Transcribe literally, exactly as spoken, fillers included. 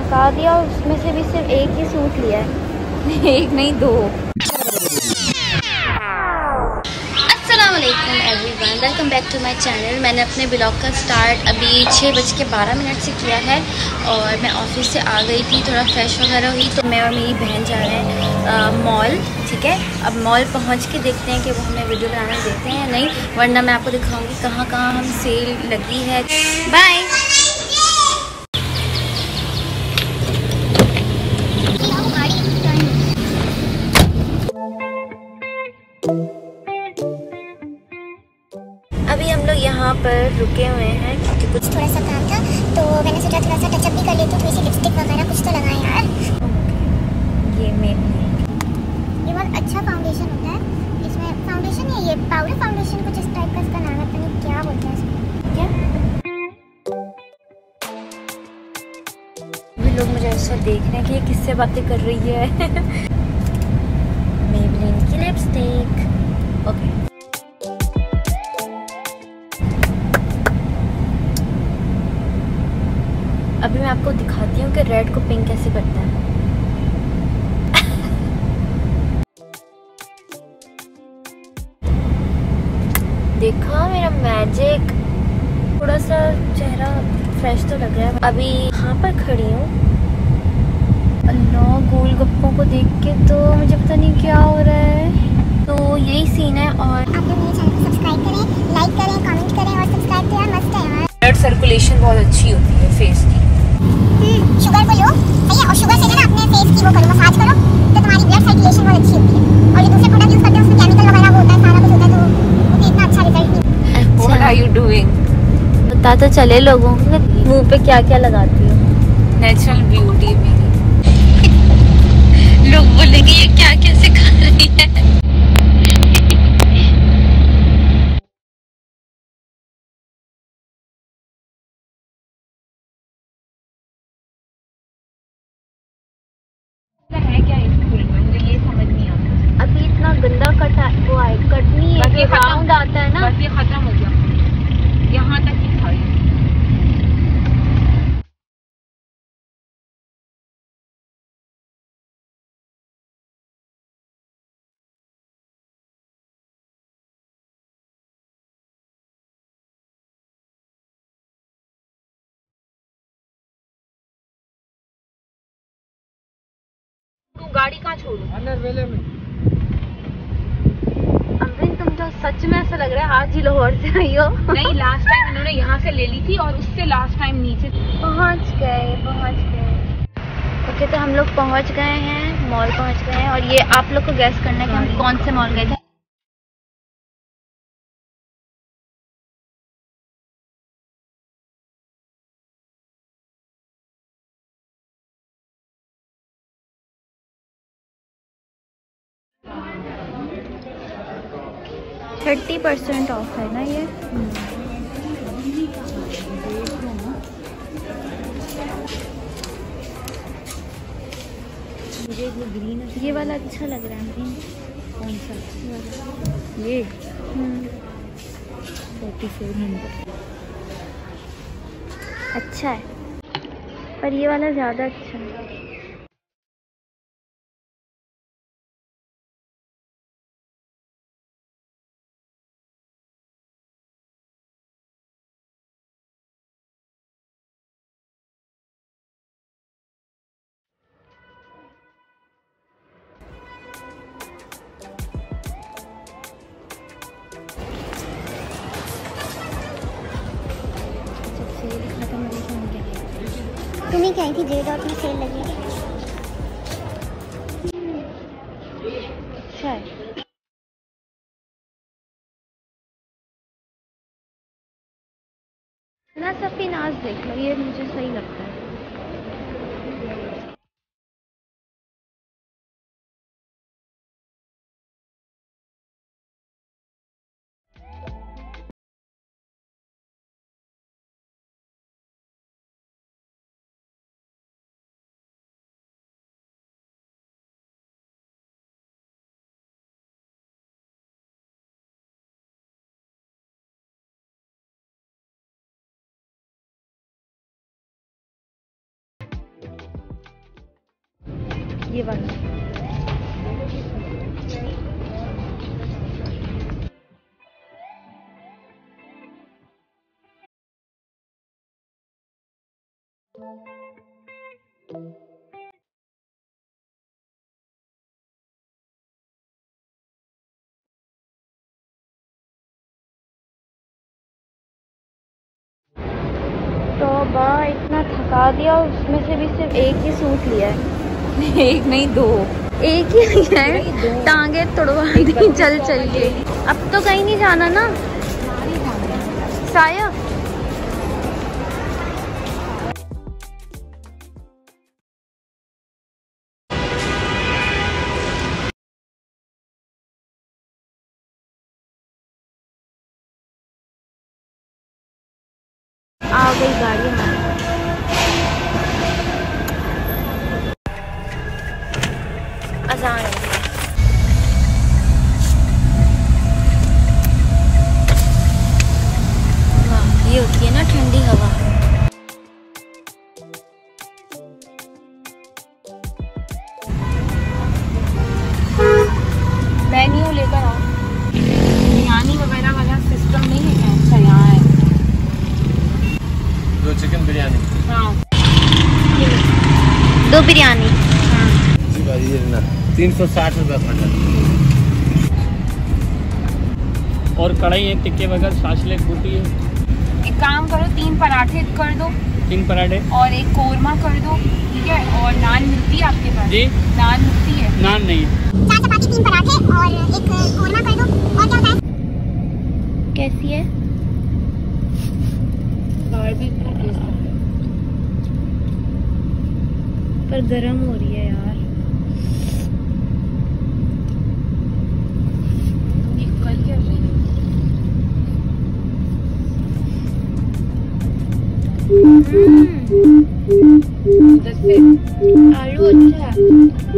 लटका दिया और उसमें से भी सिर्फ एक ही सूट लिया है। एक नहीं दो। अस्सलाम वालेकुम everyone, welcome back to my channel. मैंने अपने ब्लॉग का स्टार्ट अभी छः बज के बारह मिनट से किया है और मैं ऑफिस से आ गई थी, थोड़ा फ्रेश वगैरह हुई तो मैं और मेरी बहन जा रहे हैं मॉल। ठीक है, अब मॉल पहुंच के देखते हैं कि वो हमें वीडियो बनाने देते हैं या नहीं, वरना मैं आपको दिखाऊंगी कहाँ कहाँ हम सेल लगी है। बाय। अभी हम लोग यहाँ पर रुके हुए हैं क्योंकि कुछ थोड़ा सा काम था तो मैंने सोचा थोड़ा सा टचअप भी कर लेती हूँ, थोड़ी सी लिपस्टिक वगैरह कुछ तो लगाएं यार। ये मेरे ये बहुत अच्छा फाउंडेशन होता है, इसमें फाउंडेशन है, ये पाउडर फाउंडेशन कुछ इस टाइप का इसका नाम है, पता नहीं क्या बोलते हैं इसको। क्या भी लोग मुझे ऐसा देख रहे हैं कि ये किससे बातें कर रही है। मेबलिन की लिपस्टिक। ओके, अभी मैं आपको दिखाती हूँ कि रेड को पिंक कैसे करता है। देखा मेरा मैजिक, थोड़ा सा चेहरा फ्रेश तो लग रहा है। अभी यहाँ पर खड़ी हूँ, अल्लाह गोलगप्पों को देख के तो मुझे पता नहीं क्या हो रहा है। तो यही सीन है। और आप लोग मेरे चैनल को सब्सक्राइब करें, लाइक करें, कमेंट करें और सब्सक्राइब तो यार मस्त है यार। ब्लड सर्कुलेशन बहुत अच्छी होती है फेस की। शुगर को लो, सही है, और शुगर से ना अपने फेस की वो करो, मसाज करो तो तुम्हारी ब्लड सर्कुलेशन बहुत अच्छी होती है। और ये दूसरे प्रोडक्ट यूज करते हैं उसमें केमिकल वगैरह वो होता है, सारा कुछ होता है, तो वो इतना अच्छा रिजल्ट नहीं। What are you doing? बता तो चले लोगों को मुंह पे क्या क्या लगाती हो। नेचुरल ब्यूटी मेरी। लोग बोलेंगे ये क्या क्या सिखा रही है। है क्या इस स्कूल में, मुझे ये समझ नहीं आता। अभी इतना गंदा कट वो आए कट नहीं है, ये राउंड आता है ना, बस ये खत्म हो गया, यहाँ तक ही था ये। तू गाड़ी कहाँ छोड़ू? अंदर वेले में। अमरीन तुम तो सच में ऐसा लग रहा है आज ही लाहौर से आई हो। नहीं, लास्ट टाइम इन्होंने यहाँ से ले ली थी और उससे लास्ट टाइम नीचे पहुँच गए पहुँच गए ओके, तो हम लोग पहुँच गए हैं, मॉल पहुँच गए हैं। और ये आप लोग को गैस करना है कि हम कौन से मॉल गए थे। थर्टी परसेंट ऑफ है ना ये। मुझे ये ग्रीन, ये वाला अच्छा लग रहा है। ग्रीन कौन सा? ये फोर्टी फोर हंड्रेड अच्छा है, पर ये वाला ज़्यादा अच्छा है। तुम ही कही थी जे डॉट में सेल लगी है। अच्छा है ना। सफी नाज देख लो, ये मुझे सही लगता है। ये वाला। तो बा इतना थका दिया, उसमें से भी सिर्फ एक ही सूट लिया है। एक नहीं दो, एक ही लिया है, टांगे तोड़वा दी चल चल के। अब तो कहीं नहीं जाना ना साया। आ गई गाड़ी हमारी। अजान है। वाह, ये होती है ना ठंडी हवा। मेन्यू लेकर आओ। बिरयानी वगैरह वाला सिस्टम नहीं है क्या? अच्छा यहाँ है। दो चिकन बिरयानी। हाँ दो बिरयानी। हाँ जी भाई ये ना तीन सौ साठ रुपये खंडन। और कढ़ाई है, टिक्के वगैरह, शाशलेक बूटी है। एक काम करो, तीन पराठे कर दो तीन पराठे और एक कोरमा कर दो, ठीक है? और नान मिलती है आपके पास? जी नान मिलती है। नान नहीं है। चार चपाती, तीन पराठे और एक कोरमा कर दो। और क्या होता है? कैसी है? पर गरम हो रही है यार। ये कल क्या रही है? हम्म, उधर से आलू अच्छा है।